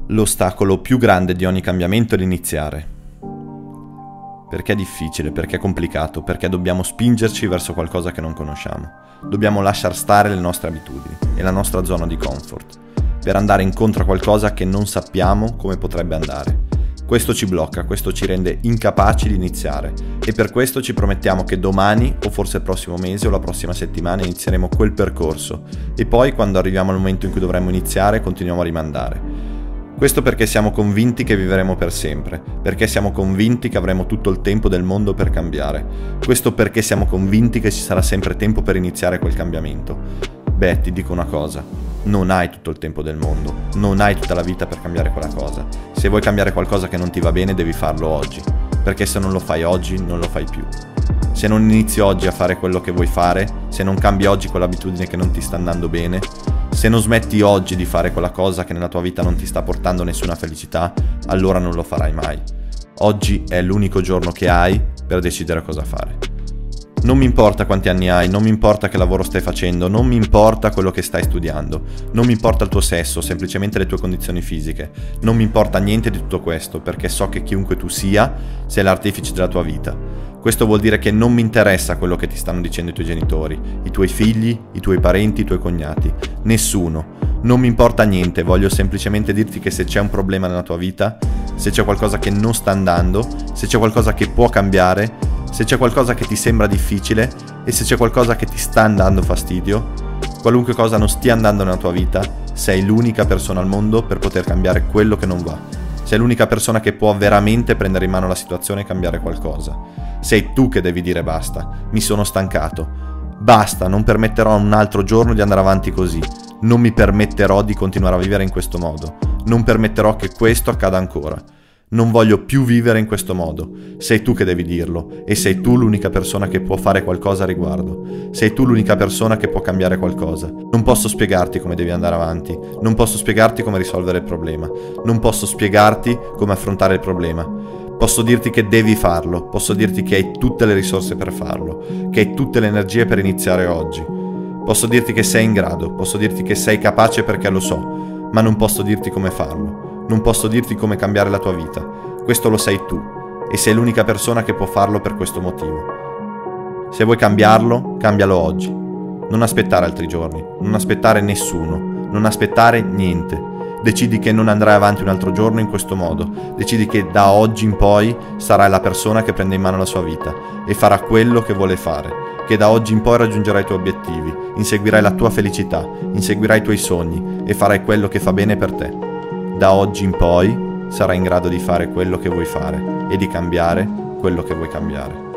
L'ostacolo più grande di ogni cambiamento è l'iniziare. Perché è difficile, perché è complicato, perché dobbiamo spingerci verso qualcosa che non conosciamo. Dobbiamo lasciar stare le nostre abitudini e la nostra zona di comfort per andare incontro a qualcosa che non sappiamo come potrebbe andare. Questo ci blocca, questo ci rende incapaci di iniziare e per questo ci promettiamo che domani o forse il prossimo mese o la prossima settimana inizieremo quel percorso e poi quando arriviamo al momento in cui dovremmo iniziare continuiamo a rimandare. Questo perché siamo convinti che vivremo per sempre, perché siamo convinti che avremo tutto il tempo del mondo per cambiare. Questo perché siamo convinti che ci sarà sempre tempo per iniziare quel cambiamento. Beh, ti dico una cosa, non hai tutto il tempo del mondo, non hai tutta la vita per cambiare quella cosa. Se vuoi cambiare qualcosa che non ti va bene devi farlo oggi, perché se non lo fai oggi non lo fai più. Se non inizi oggi a fare quello che vuoi fare, se non cambi oggi quell'abitudine che non ti sta andando bene, se non smetti oggi di fare quella cosa che nella tua vita non ti sta portando nessuna felicità, allora non lo farai mai. Oggi è l'unico giorno che hai per decidere cosa fare. Non mi importa quanti anni hai, non mi importa che lavoro stai facendo, non mi importa quello che stai studiando, non mi importa il tuo sesso, semplicemente le tue condizioni fisiche. Non mi importa niente di tutto questo, perché so che chiunque tu sia, sei l'artefice della tua vita. Questo vuol dire che non mi interessa quello che ti stanno dicendo i tuoi genitori, i tuoi figli, i tuoi parenti, i tuoi cognati. Nessuno. Non mi importa niente, voglio semplicemente dirti che se c'è un problema nella tua vita, se c'è qualcosa che non sta andando, se c'è qualcosa che può cambiare, se c'è qualcosa che ti sembra difficile e se c'è qualcosa che ti sta andando fastidio, qualunque cosa non stia andando nella tua vita, sei l'unica persona al mondo per poter cambiare quello che non va. Sei l'unica persona che può veramente prendere in mano la situazione e cambiare qualcosa. Sei tu che devi dire basta, mi sono stancato. Basta, non permetterò a un altro giorno di andare avanti così. Non mi permetterò di continuare a vivere in questo modo. Non permetterò che questo accada ancora. Non voglio più vivere in questo modo. Sei tu che devi dirlo e sei tu l'unica persona che può fare qualcosa a riguardo. Sei tu l'unica persona che può cambiare qualcosa. Non posso spiegarti come devi andare avanti. Non posso spiegarti come risolvere il problema. Non posso spiegarti come affrontare il problema. Posso dirti che devi farlo. Posso dirti che hai tutte le risorse per farlo. Che hai tutte le energie per iniziare oggi. Posso dirti che sei in grado. Posso dirti che sei capace perché lo so. Ma non posso dirti come farlo. Non posso dirti come cambiare la tua vita. Questo lo sai tu e sei l'unica persona che può farlo per questo motivo. Se vuoi cambiarlo, cambialo oggi. Non aspettare altri giorni, non aspettare nessuno, non aspettare niente. Decidi che non andrai avanti un altro giorno in questo modo. Decidi che da oggi in poi sarai la persona che prende in mano la sua vita e farà quello che vuole fare. Che da oggi in poi raggiungerai i tuoi obiettivi, inseguirai la tua felicità, inseguirai i tuoi sogni e farai quello che fa bene per te. Da oggi in poi sarai in grado di fare quello che vuoi fare e di cambiare quello che vuoi cambiare.